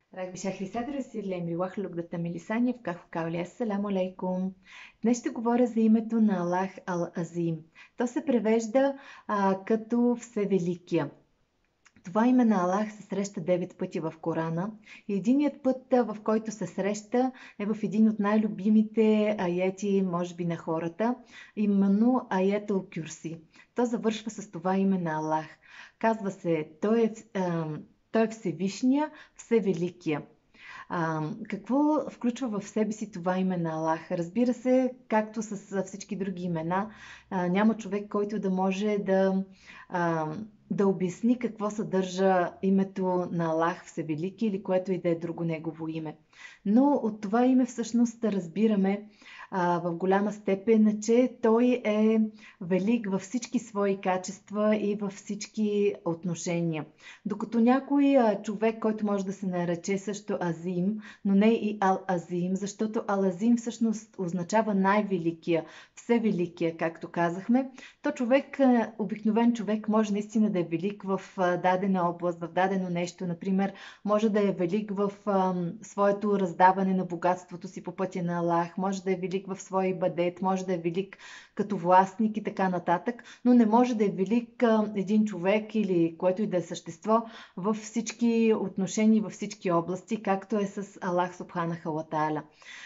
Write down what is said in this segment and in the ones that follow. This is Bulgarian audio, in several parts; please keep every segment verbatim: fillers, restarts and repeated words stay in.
راك بشكل صدر сирлем лугдата Мелисания в Кахвкалия. Ассаламу алейкум. Днес ще говоря за името на Аллах Ал-Азим. То се превежда а, като Всевеликия. Това име на Аллах се среща девет пъти в Корана и единият път, в който се среща, е в един от най-любимите аети, може би на хората, именно аят Ал-Кюрси. То завършва с това име на Аллах. Казва се, той е, а, той е Всевишния, Всевеликия. А, какво включва в себе си това име на Аллах? Разбира се, както с всички други имена, а, няма човек, който да може да, а, да обясни какво съдържа името на Аллах Всевелики или което и да е друго негово име. Но от това име всъщност разбираме а, в голяма степен, че той е велик във всички свои качества и във всички отношения. Докато някой а, човек, който може да се нарече също Азим, но не и Ал-Азим, защото Ал-Азим всъщност означава най-великия, всевеликия, както казахме, то човек, а, обикновен човек може наистина да е велик в а, дадена област, в дадено нещо. Например, може да е велик в а, своето раздаване на богатството си по пътя на Аллах, може да е велик в своя ибадет, може да е велик като властник и така нататък, но не може да е велик а, един човек или което и да е същество във всички отношения, във всички области, както е с Аллах Субханаха ва Тааля.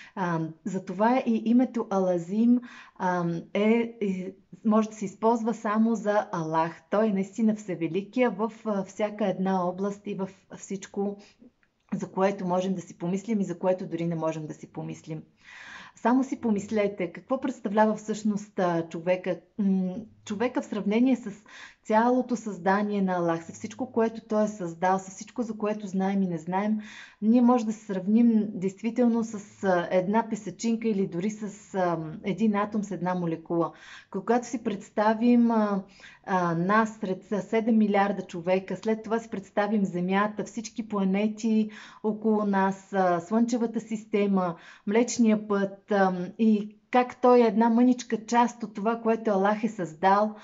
Затова и името Алазим а, е, е, може да се използва само за Аллах. Той е наистина всевеликия в а, всяка една област и в всичко, за което можем да си помислим и за което дори не можем да си помислим. Само си помислете, какво представлява всъщност човека, човека в сравнение с цялото създание на Аллах, с всичко, което Той е създал, с всичко, за което знаем и не знаем. Ние може да се сравним действително с една песъчинка или дори с един атом, с една молекула. Когато си представим нас сред седем милиарда човека, след това си представим Земята, всички планети около нас, Слънчевата система, Млечния път и как той е една мъничка част от това, което Аллах е създал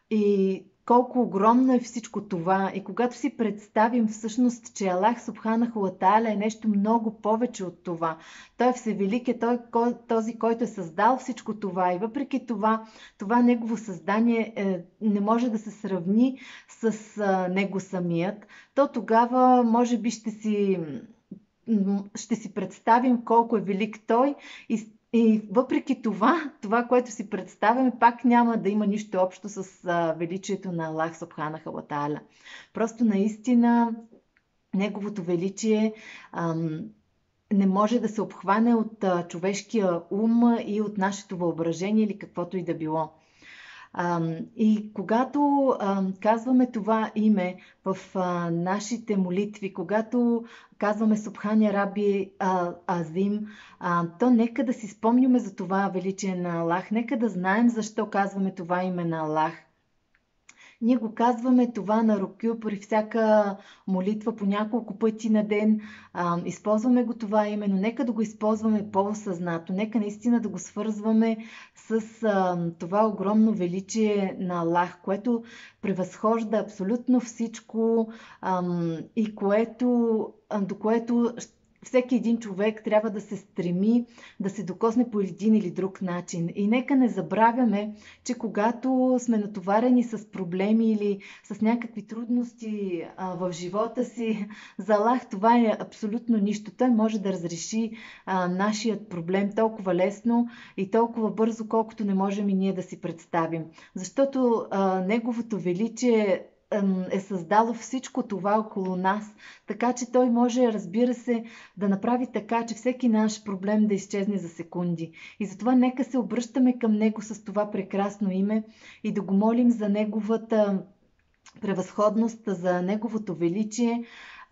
и колко огромно е всичко това. И когато си представим всъщност, че Аллах Субханаху ва Тааля е нещо много повече от това. Той е всевелик, е той, този, който е създал всичко това. И въпреки това, това негово създание е, не може да се сравни с а, него самият. То тогава може би ще си, ще си представим колко е велик той и И въпреки това, това, което си представяме, пак няма да има нищо общо с а, величието на Аллах Субханаха ва Тааля. Просто наистина неговото величие ам, не може да се обхване от а, човешкия ум и от нашето въображение или каквото и да било. А, и когато а, казваме това име в а, нашите молитви, когато казваме Субхани Раби а, Азим, а, то нека да си спомняме за това величие на Аллах, нека да знаем защо казваме това име на Аллах. Ние го казваме това на рукю при всяка молитва по няколко пъти на ден. А, използваме го това име, но нека да го използваме по-осъзнато. Нека наистина да го свързваме с а, това огромно величие на Аллах, което превъзхожда абсолютно всичко а, и което, а, до което всеки един човек трябва да се стреми да се докосне по един или друг начин. И нека не забравяме, че когато сме натоварени с проблеми или с някакви трудности а, в живота си, за Аллах това е абсолютно нищо. Той може да разреши а, нашият проблем толкова лесно и толкова бързо, колкото не можем и ние да си представим. Защото а, неговото величие е създало всичко това около нас, така че той може, разбира се, да направи така, че всеки наш проблем да изчезне за секунди. И затова нека се обръщаме към него с това прекрасно име и да го молим за неговата превъзходност, за неговото величие,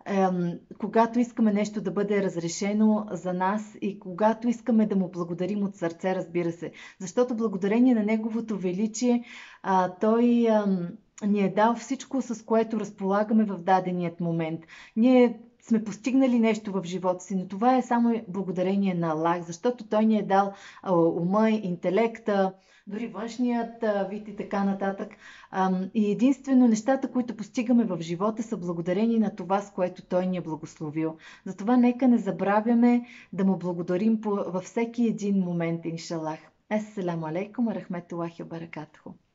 когато искаме нещо да бъде разрешено за нас и когато искаме да му благодарим от сърце, разбира се. Защото благодарение на неговото величие, той ни е дал всичко, с което разполагаме в даденият момент. Ние сме постигнали нещо в живота си, но това е само благодарение на Аллах, защото Той ни е дал ума, интелекта, дори външният а, вид и така нататък. Ам, и единствено нещата, които постигаме в живота, са благодарение на това, с което Той ни е благословил. Затова нека не забравяме да му благодарим по, във всеки един момент, иншалах. Ассаламу алейкум, рахметулахи баракатуху.